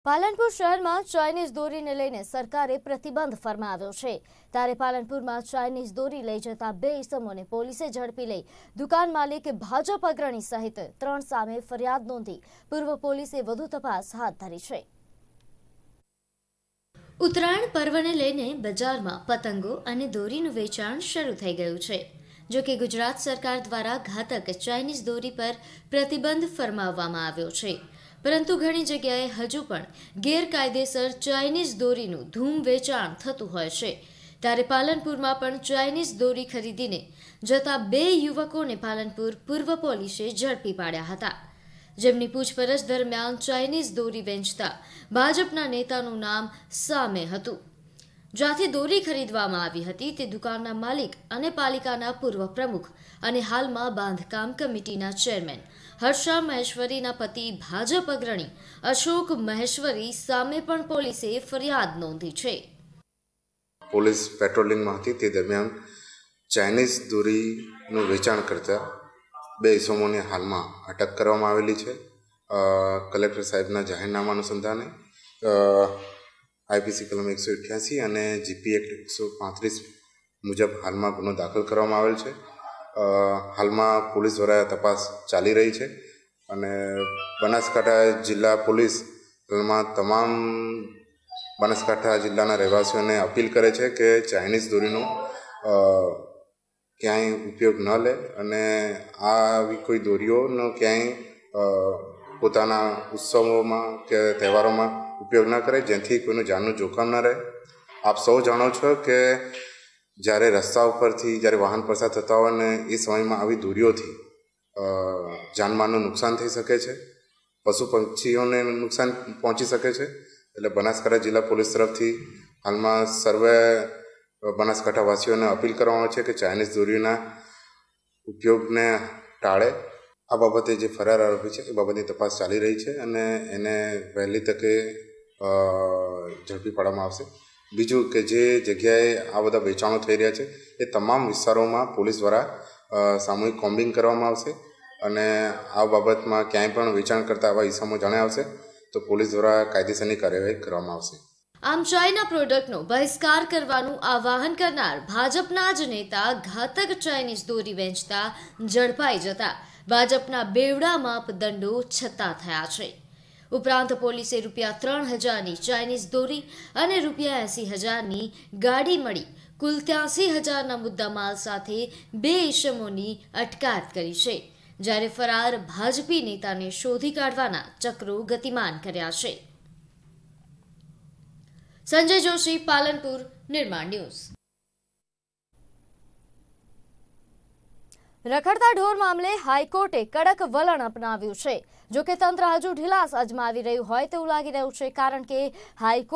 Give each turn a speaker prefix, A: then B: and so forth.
A: પાલનપુર શહેરમાં ચાઇનીઝ દોરીને લઈને સરકારે પ્રતિબંધ ફરમાવ્યો છે। ત્યારે પાલનપુરમાં ચાઇનીઝ દોરી લઈ જતા બે ઇસમોને પોલીસે ઝડપી લઈ દુકાન માલિક ભાજપ અગ્રણી સહિત 3 સામે ફરિયાદ નોંધી પૂર્વ પોલીસે વધુ તપાસ હાથ ધરી છે। ઉત્તરાયણ પર્વને લઈને બજારમાં પતંગો અને દોરીનું વેચાણ શરૂ થઈ ગયું છે। જો કે ગુજરાત સરકાર દ્વારા ઘાતક ચાઇનીઝ દોરી પર પ્રતિબંધ ફરમાવવામાં આવ્યો છે, પરંતુ ઘણી જગ્યાએ હજુ પણ ગેરકાયદેસર ચાઇનીઝ દોરીનું ધૂમ વેચાણ થતું હોય છે। ત્યારે પાલનપુરમાં પણ ચાઇનીઝ દોરી ખરીદીને જતા બે યુવકોને પાલનપુર પૂર્વ પોલીસે ઝડપી પાડ્યા હતા, જેમની પૂછપરછ દરમિયાન ચાઇનીઝ દોરી વેચતા ભાજપના નેતાનું નામ સામે હતું। જ્યાંથી દોરી ખરીદવામાં આવી હતી તે દુકાનના માલિક અને પાલિકાના પૂર્વ પ્રમુખ અને હાલમાં બાંધકામ કમિટીના ચેરમેન હર્ષા મહેશ્વરીના પતિ ભાજપ અગ્રણી અશોક મહેશ્વરી સામે પણ પોલીસે ફરિયાદ નોંધી છે।
B: પોલીસ પેટ્રોલિંગમાં હતી તે દરમિયાન ચાઇનીઝ દોરીનું વેચાણ કરતા બે ઇસમોને હાલમાં અટક કરવામાં આવેલી છે। કલેક્ટર સાહેબના જાહેરનામા અનુસંધાને આઈપીસી કલમ 188 અને જીપી એક્ટ 135 મુજબ હાલમાં ગુનો દાખલ કરવામાં આવેલ છે। હાલમાં પોલીસ દ્વારા તપાસ ચાલી રહી છે અને બનાસકાંઠા જિલ્લા પોલીસ હાલમાં તમામ બનાસકાંઠા જિલ્લાના રહેવાસીઓને અપીલ કરે છે કે ચાઇનીઝ દોરીનો ક્યાંય ઉપયોગ ન લે અને આવી કોઈ દોરીઓનો ક્યાંય પોતાના ઉત્સવોમાં કે તહેવારોમાં ઉપયોગ ન કરે, જેથી કોઈનું જાનનું જોખમ ન રહે। આપ સૌ જાણો છો કે જ્યારે રસ્તા ઉપરથી જ્યારે વાહન પસાર થતા હોય ને એ સમયમાં આવી દોરીઓથી જાનમાલનું નુકસાન થઈ શકે છે, પશુ પક્ષીઓને નુકસાન પહોંચી શકે છે। એટલે બનાસકાંઠા જિલ્લા પોલીસ તરફથી હાલમાં સર્વે બનાસકાંઠાવાસીઓને અપીલ કરવામાં આવે છે કે ચાઇનીઝ દોરીના ઉપયોગને ટાળે। આ બાબતે જે ફરાર આરોપી છે એ બાબતની તપાસ ચાલી રહી છે અને એને વહેલી તકે ઝડપી પાડવામાં આવશે। બીજું કે જે જગ્યાએ આ બધા વેચાણો થઈ રહ્યા છે એ તમામ વિસ્તારોમાં પોલીસ દ્વારા સામૂહિક કોમ્બિંગ કરવામાં આવશે અને આ બાબતમાં ક્યાંય પણ વેચાણ કરતા આવા ઇસમો જણાય આવશે તો પોલીસ દ્વારા કાયદેસરની કાર્યવાહી કરવામાં આવશે।
A: આમ ચાઇના પ્રોડક્ટનો બહિષ્કાર કરવાનું આહ્વાન કરનાર ભાજપના જ નેતા ઘાતક ચાઇનીઝ દોરી વેચતા ઝડપાઈ જતા ભાજપના બેવડા માપદંડો છતા થયા છે। ઉપરાંત પોલીસે ₹3,000ની ચાઇનીઝ દોરી અને ₹80,000ની ગાડી મળી કુલ 83,000ના મુદ્દામાલ સાથે બે ઇસમોની અટકાયત કરી છે, જ્યારે ફરાર ભાજપી નેતાને શોધી કાઢવાના ચક્રો ગતિમાન કર્યા છે। સંજય જોશી, પાલનપુર, નિર્માણ ન્યૂઝ। રખડતા ઢોર મામલે હાઈકોર્ટે કડક વલણ અપનાવ્યું છે। જો કે તંત્ર હજુ ઢીલાસ અજમાવી રહ્યું હોય તેવું લાગી રહ્યું છે, કારણ કે હાઈકોર્ટ